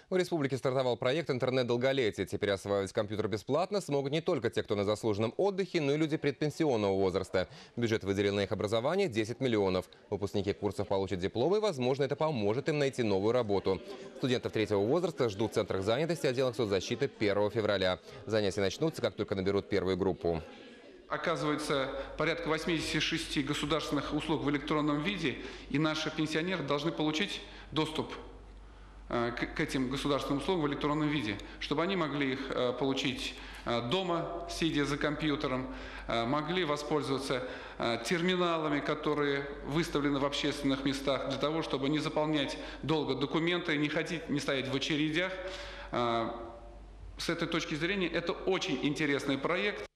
В республике стартовал проект «Интернет-долголетие». Теперь осваивать компьютер бесплатно смогут не только те, кто на заслуженном отдыхе, но и люди предпенсионного возраста. Бюджет выделил на их образование 10 миллионов. Выпускники курсов получат дипломы, и, возможно, это поможет им найти новую работу. Студентов третьего возраста ждут в центрах занятости отделах соцзащиты 1 февраля. Занятия начнутся, как только наберут первую группу. Оказывается, порядка 86 государственных услуг в электронном виде, и наши пенсионеры должны получить доступ к этим государственным услугам в электронном виде, чтобы они могли их получить дома, сидя за компьютером, могли воспользоваться терминалами, которые выставлены в общественных местах, для того, чтобы не заполнять долго документы, не стоять в очередях. С этой точки зрения это очень интересный проект.